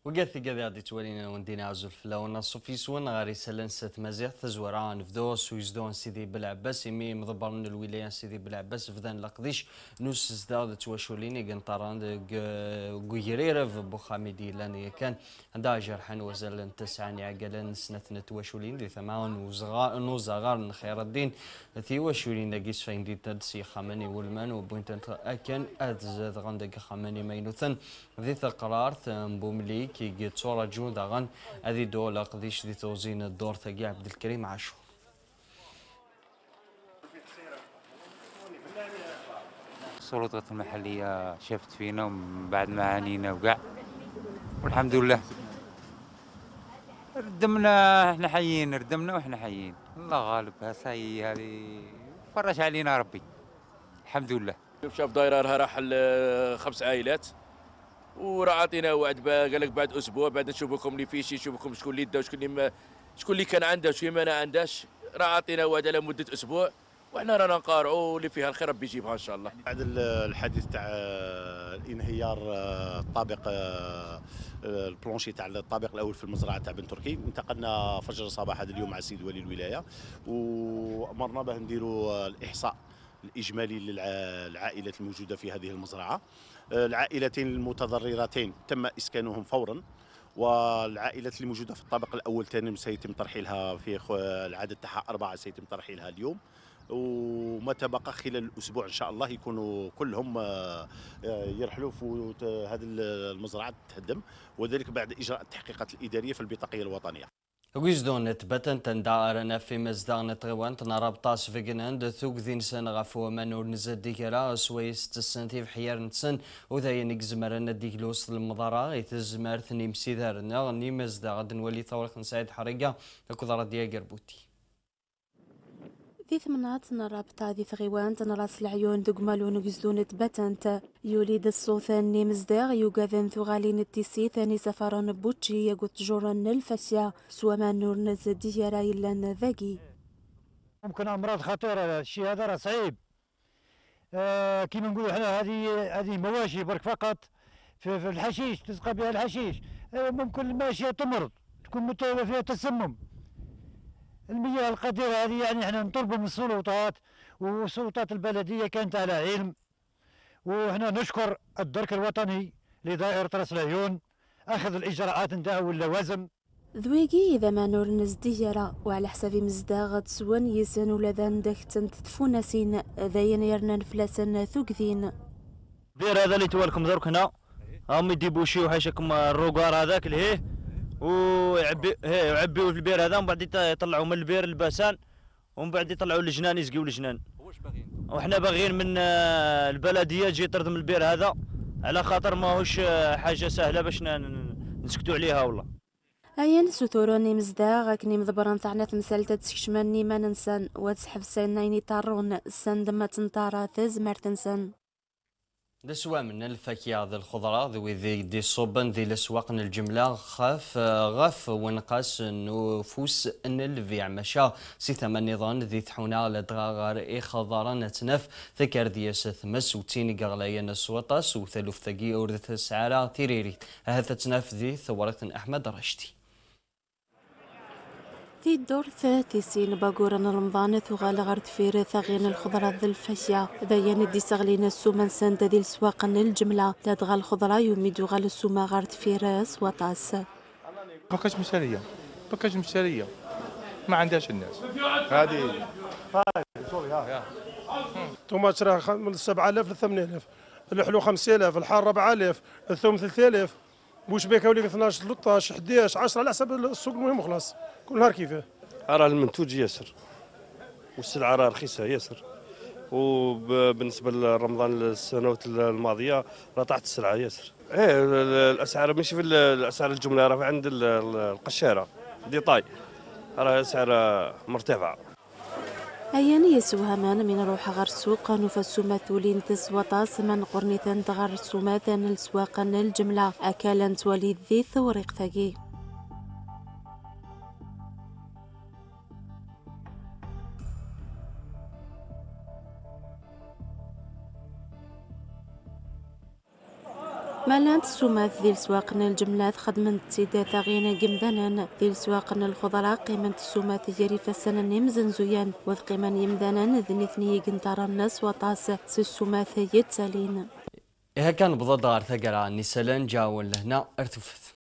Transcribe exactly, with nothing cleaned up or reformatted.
وقالت لي غادي تولينا وندينا عزل في لون صوفي سون غاري سلان ست مزيغ تزورا نفدوس ويزدون سيدي بلعباس يمي مضبر من الولايه سيدي بلعباس فدان لقديش نوس زداد تواشوليني قنطران قيرير في بوخاميدي لان كان عندها جرحان وزال تسعاني عقلان سنة تواشولين دي ثمان وزغار نوزغار خير الدين ثي واشولين قيس فين دي تدسي خامني والمان وبوينت اكن ازاد غندق خامني مينوثن ذي قرار بوملي كي جيت صورة جون غن هذه دولة قديش ذي توزين الدور ثقي عبد الكريم عاشور. السلطات المحلية شافت فينا ومن بعد معانينا وكاع والحمد لله ردمنا احنا حيين ردمنا واحنا حيين الله غالب هاي هذه فرج علينا ربي الحمد لله. شاف دايرة راح خمس عائلات وراه عطينا وعد قال لك بعد اسبوع بعد نشوفكم اللي فيه شي نشوفكم شكون اللي دا وشكون اللي شكون اللي كان عنده وشكون اللي ما عندهاش راه عطينا وعد على مده اسبوع وحنا رانا نقارعوا اللي فيها الخير ربي يجيبها ان شاء الله. بعد الحديث تاع الانهيار الطابق البلونشي تاع الطابق الاول في المزرعه تاع بن تركي انتقلنا فجر صباح هذا اليوم مع السيد ولي الولايه وامرنا به نديروا الاحصاء الاجمالي للعائلات الموجوده في هذه المزرعه. العائلتين المتضررتين تم اسكانهم فورا والعائلات الموجوده في الطابق الاول ثاني سيتم ترحيلها في العدد تاعها اربعه سيتم ترحيلها اليوم وما تبقى خلال الاسبوع ان شاء الله يكونوا كلهم يرحلوا في هذه المزرعه تهدم وذلك بعد اجراء التحقيقات الاداريه في البطاقيه الوطنيه. ويزدون تبتن تندارنا في مزدان تغوان تنربطاس فيجناند ثوق ذين سن غفو منور نزد ديكرا سويس تسنتي في حيار نتسن وذا ينقزمرنا ديكلوس المضارا يتزمر ثني مسيدارنا ني مزدا غد نولي ثورة نساعد حرقة كذرة ديا قربوتي. ذي ثمنات نرابطة ذي ثغيوان تنراس العيون دقمالون ويزدون تبتنت يوليد الصوثاني مزداغ يوغاذن ثغالين التيسي ثاني سفران بوتشي يقوت جوران الفسيا سوا ما نور نزدي راي لان ذاقي. ممكن امراض خطيره الشيء هذا راه صعيب. آه كيما نقولوا احنا هذه هذه مواشي برك فقط في, في الحشيش تسقى بها الحشيش. آه ممكن الماشيه تمرض تكون فيها تسمم. المياه القديرة هذه يعني احنا نطلبوا من السلطات والسلطات البلدية كانت على علم وحنا نشكر الدرك الوطني لدائرة راس العيون أخذ الإجراءات نتاعو واللوازم. ذويقي إذا ما نور نزديرا وعلى حساب مزداغ تسوان يسن ولا ذاندك تنتدفونا سين ذاين يرنا نفلاسن ثوكذين. بير هذا اللي توالكم درك هنا هم يديبوا شي وحيشكم الروقار هذاك لهيه ويعبي هي يعبيوا في البير هذا ومن بعد يطلعوا من البير الباسان ومن بعد يطلعوا الجنان يسقيوا الجنان. واش باغيين؟ وحنا باغيين من البلديه تجي ترد من البير هذا على خاطر ماهوش حاجه سهله باش نسكتوا عليها والله. أين ستوروني مزداغ كني مضبران تاعنا تمثال تتشكشمني ما ننسان وتسحف سينايني طارون السن دما تنطارا تزمر تنسان. الأسواق من الفاكهة ذي الخضراء ذوي ذي دي صوبن ذي الأسواق من الجملة خاف غف ونقاس نفوس ان البيع مشى سي ثمن نظام ذي ثحونا لدغار إي خضرا نتنف ذكر ذي ثمس وتيني قغلايا نسوطاس وثلث ثقي أورث سعارة تيريري هذا تنف ذي ثورة أحمد رشدي. في الدور ثلاثين باقورا رمضان ثغال غرد فير ثغين الخضرة ذي الفشيا ذاين دي سغلين السوما سند ذي السواق الجملة تدغى الخضرة يميدو غال السوما غرد فير سواطاس. بكاش مشترية بكاش مشترية ما عندهاش الناس هذه هاي سوري ها الطوماط راه من سبعة آلاف ل ثمانية آلاف الحلو خمسة آلاف الحار أربعة آلاف الثوم ثلاثة آلاف بوش بيكا وليك اثناش ثلاثطاش حداش عشرة على حسب السوق المهم وخلاص كل نهار كيفاه. راه المنتوج ياسر والسلعه راه رخيصه ياسر وبالنسبه لرمضان السنوات الماضيه راه طاحت السلعه ياسر. ايه الاسعار ماشي في الاسعار الجمله راه عند القشاره ديطاي راه الاسعار مرتفعه. أياني يسوها مان من روح غير السوق نفسو ثولين تسوى طاس من قرنيثان تغر السوماثان السواق الجملة أكالا تولي ذي ثوريق ثقي. مالانت السومات ذي السواقنا الجملات خدمة تيدا ثاغينا قمدانا ذي السواقنا الخضراء قيمة السومات يريف السنة نمزن زيان وذ قيمة يمدانا ذي نثني قنطار الناس وطاس سسومات يتسالين. إيه كان بضد غار ثقرا نسلان جاول لهنا ارتفت.